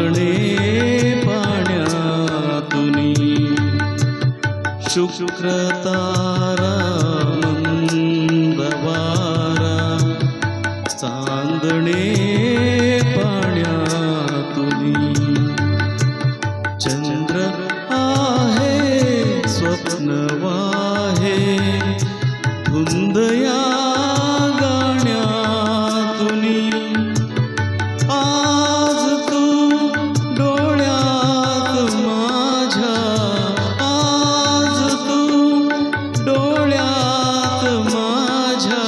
चांदणे पाण्यातुनी शुक्र तारा मंदवारा चांदणे पाण्यातुनी चंद्र आहे स्वप्न वाहे धुंद या गाण्यातुनी आज तू डोळ्यात माझ्या आज तू डोळ्यात माझ्या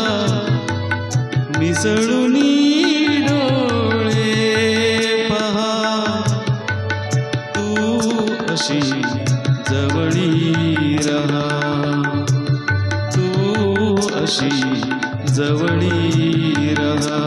मिसळुनी डोळे पहा तू अशी जवळी रहा तू अशी जवळी रहा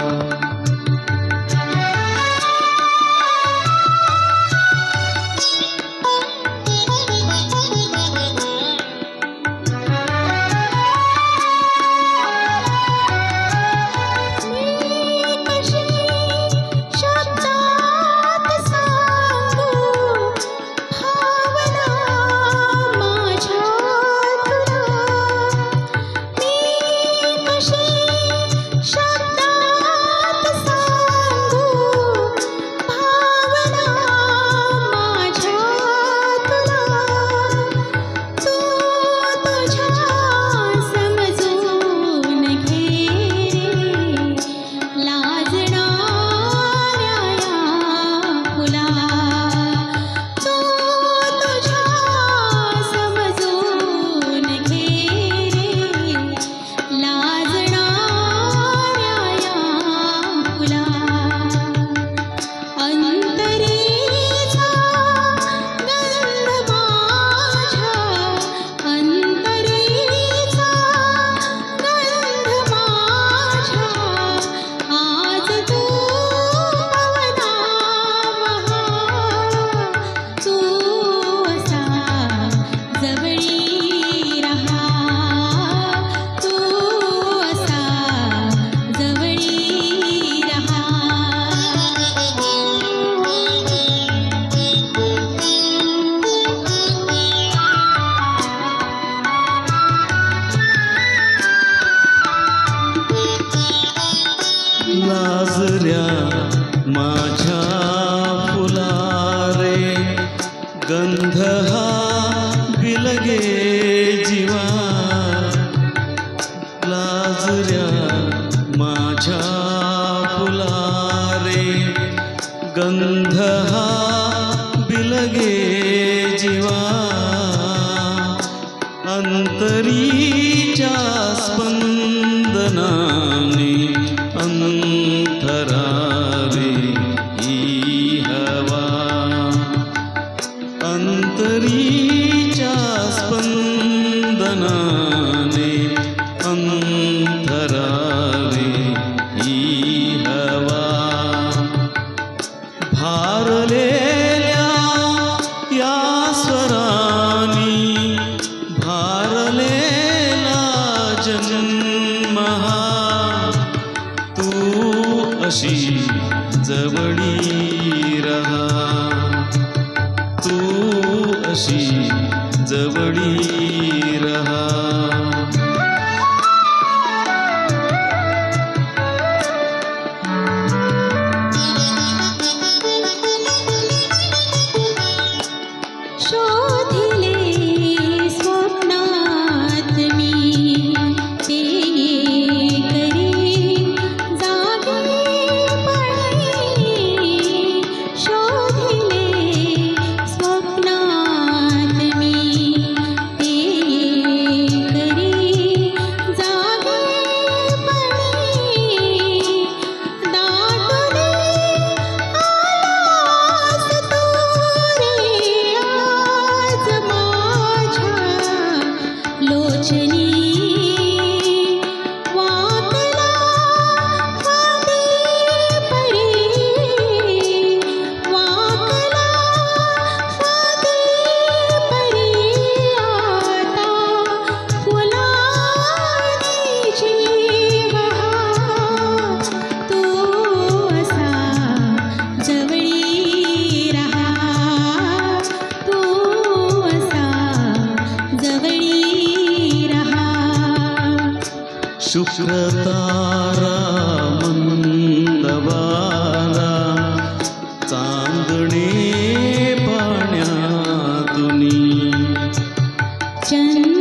लाजऱ्या माझ्या फुलारे गंध हा बिलगे जीवा लाजऱ्या माझ्या फुलारे गंध हा बिलगे जीवा अंतरीच्या स्पंदनाने अंतरारे ही हवा अंतरीच्या स्पंदनाने अंतरारे ही हवा भारलेल्या या स्वरानी भारलेला जन्म हा तू अशी जवळी रहा तू अशी जवळी रहा शोधिले स्वप्नात मी शुक्रतारा मंदवारा चांदणे पाण्यातुनी